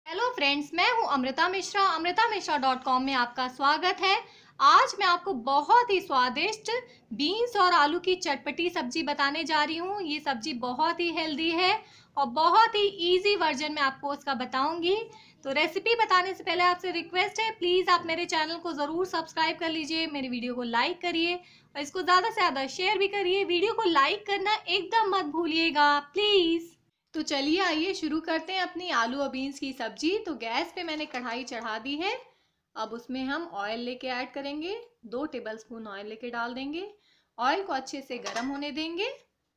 Hello friends, मैं हूं Amrita Mishra. amritaMishra.com में आपका स्वागत है। आज मैं आपको बहुत ही स्वादिष्ट बीन्स और आलू की चटपटी सब्जी बताने जा रही हूं। ये सब्जी बहुत ही हेल्दी है और बहुत ही इजी वर्जन में आपको उसका बताऊंगी। तो रेसिपी बताने से पहले आपसे रिक्वेस्ट है, प्लीज़ आप मेरे चैनल को ज़रूर सब्सक्राइब कर लीजिए, मेरी वीडियो को लाइक करिए और इसको ज़्यादा से ज़्यादा शेयर भी करिए। वीडियो को लाइक करना एकदम मत भूलिएगा प्लीज़। तो चलिए आइए शुरू करते हैं अपनी आलू और बीन्स की सब्जी। तो गैस पे मैंने कढ़ाई चढ़ा दी है। अब उसमें हम ऑयल लेके ऐड करेंगे। 2 टेबलस्पून ऑयल लेके डाल देंगे। ऑयल को अच्छे से गर्म होने देंगे।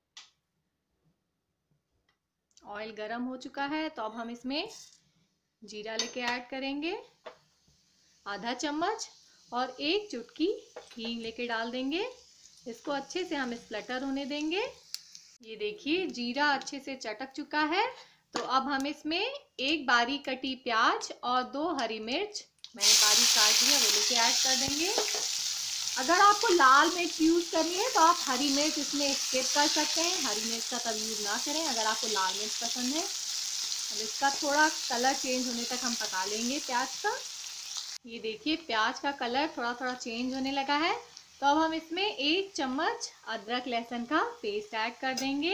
ऑयल गर्म हो चुका है तो अब हम इसमें जीरा लेके ऐड करेंगे, आधा चम्मच, और 1 चुटकी हींग लेके डाल देंगे। इसको अच्छे से हम स्प्लटर होने देंगे। ये देखिए जीरा अच्छे से चटक चुका है। तो अब हम इसमें 1 बारीक कटी प्याज और 2 हरी मिर्च मैंने बारीक काट दिया वो लेके ऐड कर देंगे। अगर आपको लाल मिर्च यूज़ करनी है तो आप हरी मिर्च इसमें स्किप कर सकते हैं, हरी मिर्च का तब यूज़ ना करें अगर आपको लाल मिर्च पसंद है। अब इसका थोड़ा कलर चेंज होने तक हम पका लेंगे प्याज का। ये देखिए प्याज का कलर थोड़ा थोड़ा चेंज होने लगा है। तो अब हम इसमें 1 चम्मच अदरक लहसुन का पेस्ट ऐड कर देंगे।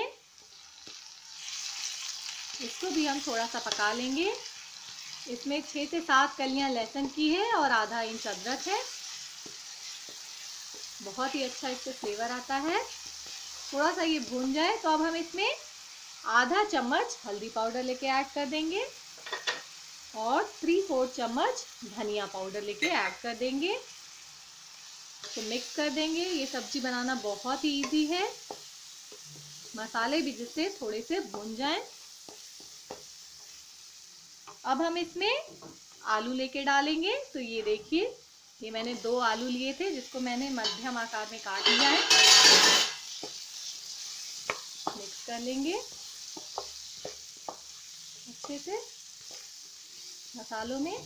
इसको भी हम थोड़ा सा पका लेंगे। इसमें 6 से 7 कलियां लहसुन की है और आधा इंच अदरक है। बहुत ही अच्छा इससे फ्लेवर आता है। थोड़ा सा ये भून जाए तो अब हम इसमें आधा चम्मच हल्दी पाउडर लेके ऐड कर देंगे और 3/4 चम्मच धनिया पाउडर लेके ऐड कर देंगे। तो मिक्स कर देंगे। ये सब्जी बनाना बहुत ही इजी है। मसाले भी जिससे थोड़े से भून जाएं। अब हम इसमें आलू लेके डालेंगे। तो ये देखिए ये मैंने 2 आलू लिए थे जिसको मैंने मध्यम आकार में काट लिया है। मिक्स कर लेंगे अच्छे से मसालों में।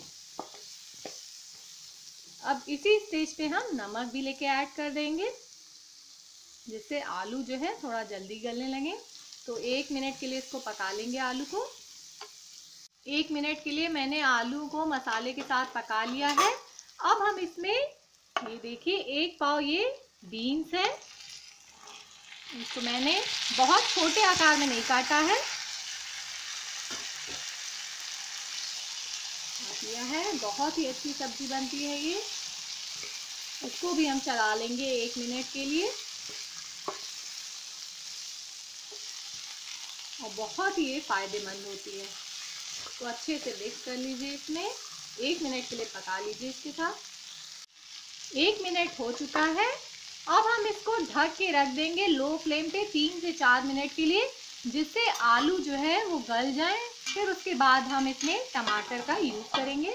अब इसी स्टेज पे हम नमक भी लेके ऐड कर देंगे जिससे आलू जो है थोड़ा जल्दी गलने लगे। तो 1 मिनट के लिए इसको पका लेंगे आलू को। 1 मिनट के लिए मैंने आलू को मसाले के साथ पका लिया है। अब हम इसमें ये देखिए 1 पाव ये बीन्स है। इसको मैंने बहुत छोटे आकार में नहीं काटा है, किया है। बहुत ही अच्छी सब्जी बनती है ये। इसको भी हम चला लेंगे 1 मिनट के लिए और बहुत ही ये फायदेमंद होती है। तो अच्छे से मिक्स कर लीजिए। इसमें 1 मिनट के लिए पका लीजिए इसके साथ। 1 मिनट हो चुका है। अब हम इसको ढक के रख देंगे लो फ्लेम पे 3 से 4 मिनट के लिए जिससे आलू जो है वो गल जाए। फिर उसके बाद हम इसमें टमाटर का यूज करेंगे।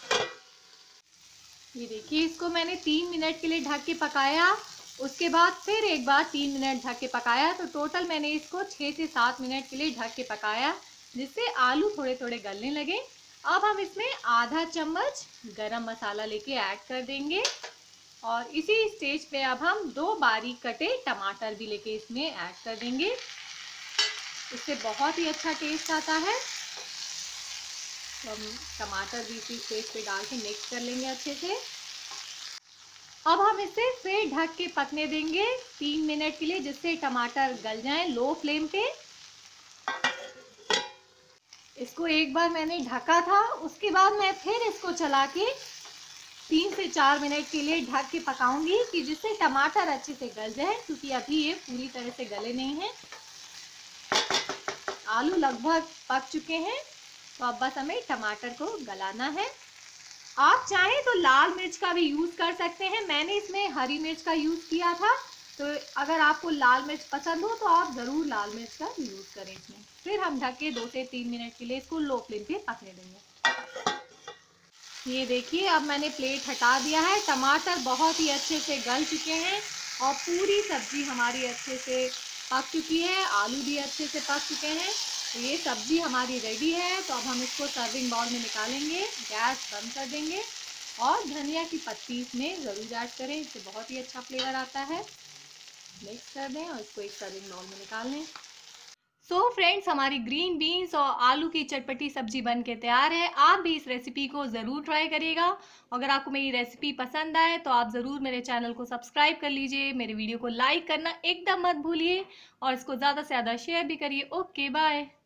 ये देखिए इसको मैंने 3 मिनट के लिए ढक के पकाया। उसके बाद फिर एक बार 3 मिनट ढक के पकाया। तो टोटल मैंने इसको 6 से 7 मिनट के लिए ढक के पकाया जिससे आलू थोड़े थोड़े गलने लगे। अब हम इसमें आधा चम्मच गरम मसाला लेके ऐड कर देंगे और इसी स्टेज पे अब हम 2 बारीक कटे टमाटर भी लेके इसमें ऐड कर देंगे। इससे बहुत ही अच्छा टेस्ट आता है। तो हम टमाटर भी इसी स्टेज पे डाल के मिक्स कर लेंगे अच्छे से। अब हम इसे फिर ढक के पकने देंगे 3 मिनट के लिए जिससे टमाटर गल जाएं लो फ्लेम पे। इसको एक बार मैंने ढका था, उसके बाद मैं फिर इसको चला के 3 से 4 मिनट के लिए ढक के पकाऊंगी कि जिससे टमाटर अच्छे से गल जाए, क्योंकि अभी ये पूरी तरह से गले नहीं हैं। आलू लगभग पक चुके हैं तो अब बस हमें टमाटर को गलाना है। आप चाहें तो लाल मिर्च का भी यूज़ कर सकते हैं। मैंने इसमें हरी मिर्च का यूज़ किया था। तो अगर आपको लाल मिर्च पसंद हो तो आप ज़रूर लाल मिर्च का यूज़ करें इसमें। फिर हम ढक के 2 से 3 मिनट के लिए इसको लो फ्लेम पे पकने देंगे। ये देखिए अब मैंने प्लेट हटा दिया है। टमाटर बहुत ही अच्छे से गल चुके हैं और पूरी सब्जी हमारी अच्छे से पक चुकी है। आलू भी अच्छे से पक चुके हैं। तो ये सब्जी हमारी रेडी है। तो अब हम इसको सर्विंग बाउल में निकालेंगे, गैस बंद कर देंगे और धनिया की पत्ती इसमें ज़रूर ऐड करें, इससे बहुत ही अच्छा फ्लेवर आता है। मिक्स कर दें और इसको एक सर्विंग बाउल में निकाल लें। सो फ्रेंड्स, हमारी ग्रीन बीन्स और आलू की चटपटी सब्जी बन के तैयार है। आप भी इस रेसिपी को ज़रूर ट्राई करिएगा। अगर आपको मेरी रेसिपी पसंद आए तो आप ज़रूर मेरे चैनल को सब्सक्राइब कर लीजिए, मेरे वीडियो को लाइक करना एकदम मत भूलिए और इसको ज़्यादा से ज़्यादा शेयर भी करिए। Okay, bye.